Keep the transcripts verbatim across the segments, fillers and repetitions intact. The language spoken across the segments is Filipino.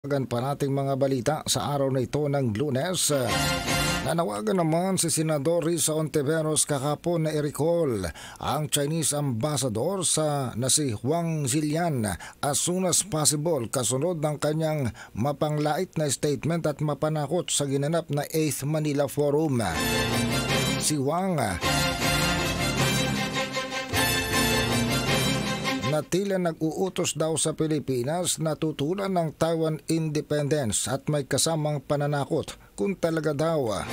Gan pa nating mga balita sa araw na ito ng Lunes. Nanawagan naman si Senador Risa Hontiveros kahapon na i-recall ang Chinese Ambassador sa na si Huang Zilian as soon as possible kasunod ng kanyang mapanglait na statement at mapanakot sa ginanap na eighth Manila Forum. Si Huang na tila nag-uutos daw sa Pilipinas na tutulan ng Taiwan independence at may kasamang pananakot kung talaga daw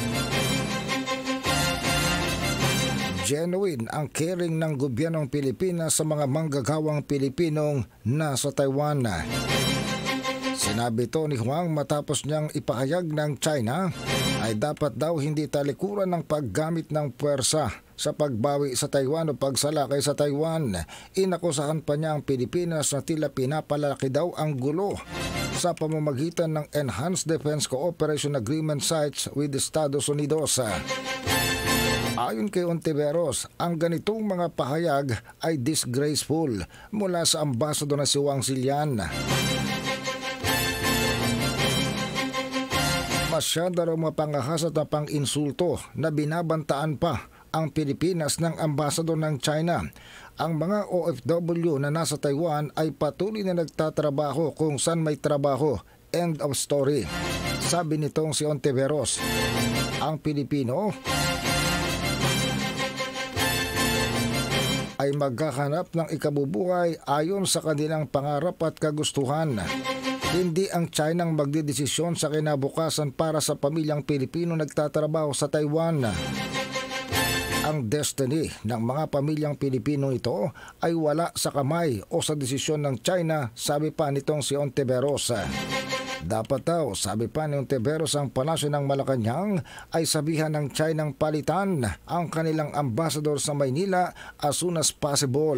genuine ang caring ng gobyernong Pilipinas sa mga manggagawang Pilipinong nasa Taiwan. Sinabi ito ni Huang matapos niyang ipahayag ng China ay dapat daw hindi talikuran ng paggamit ng puwersa sa pagbawi sa Taiwan o pagsalakay sa Taiwan. Inakusahan pa niya ang Pilipinas na tila pinapalaki daw ang gulo sa pamamagitan ng Enhanced Defense Cooperation Agreement sites with the Estados Unidos. Ayon kay Hontiveros, ang ganitong mga pahayag ay disgraceful mula sa ambassador na si Huang Zilian. Masyado raw mapangahas at mapang-insulto na binabantaan pa ang Pilipinas ng ambassador ng China. Ang mga O F W na nasa Taiwan ay patuloy na nagtatrabaho kung saan may trabaho. End of story. Sabi nitong si Hontiveros, ang Pilipino ay maghahanap ng ikabubuhay ayon sa kanilang pangarap at kagustuhan. Hindi ang China ang magdedesisyon sa kinabukasan para sa pamilyang Pilipino nagtatrabaho sa Taiwan. Ang destiny ng mga pamilyang Pilipino ito ay wala sa kamay o sa desisyon ng China, sabi pa nitong si Hontiveros. Dapat daw, sabi pa ni Hontiveros, ang palasyo ng Malacanang ay sabihan ng China ng palitan ang kanilang ambassador sa Maynila as soon as possible.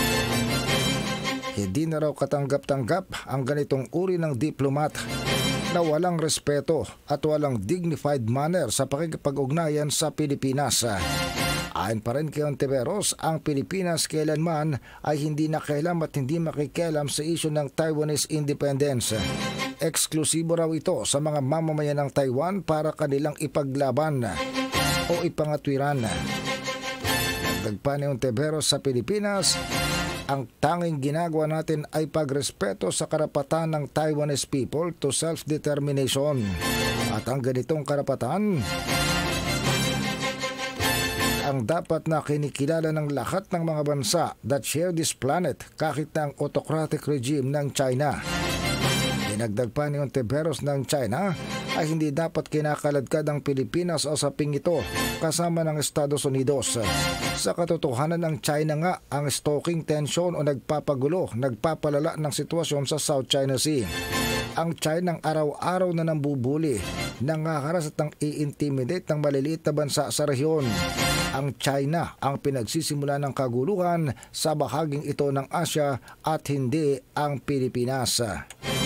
Hindi na raw katanggap-tanggap ang ganitong uri ng diplomat na walang respeto at walang dignified manner sa pakikipag-ugnayan sa Pilipinas. Ayon pa rin kay Hontiveros, ang Pilipinas kailanman ay hindi nakialam at hindi makikialam sa isyu ng Taiwanese independence. Eksklusibo raw ito sa mga mamamayan ng Taiwan para kanilang ipaglaban o ipangatwiran. Dagpa ni Hontiveros, sa Pilipinas, ang tanging ginagawa natin ay pagrespeto sa karapatan ng Taiwanese people to self-determination. At ang ganitong karapatan ang dapat na kinikilala ng lahat ng mga bansa that share this planet kahit na ang autocratic regime ng China. Dinagdag pa ni Hontiveros ng China ay hindi dapat kinakaladkad ang Pilipinas o saping ito kasama ng Estados Unidos. Sa katotohanan ng China nga ang stoking tension o nagpapagulo, nagpapalala ng sitwasyon sa South China Sea. Ang China ang araw-araw na nambubuli, nangaharas at nang i-intimidate ng maliliit na bansa sa rehiyon. Ang China ang pinagsisimula ng kaguluhan sa bahaging ito ng Asya at hindi ang Pilipinas.